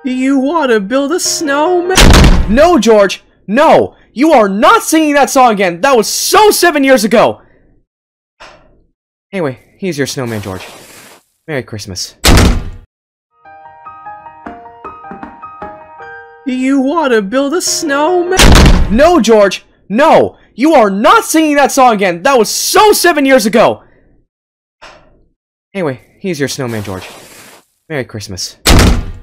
You want to build a snowman? No, George! No! You are not singing that song again! That was so 7 years ago! Anyway, here's your snowman, George. Merry Christmas. You want to build a snowman? No, George! No! You are not singing that song again! That was so 7 years ago! Anyway, here's your snowman, George. Merry Christmas.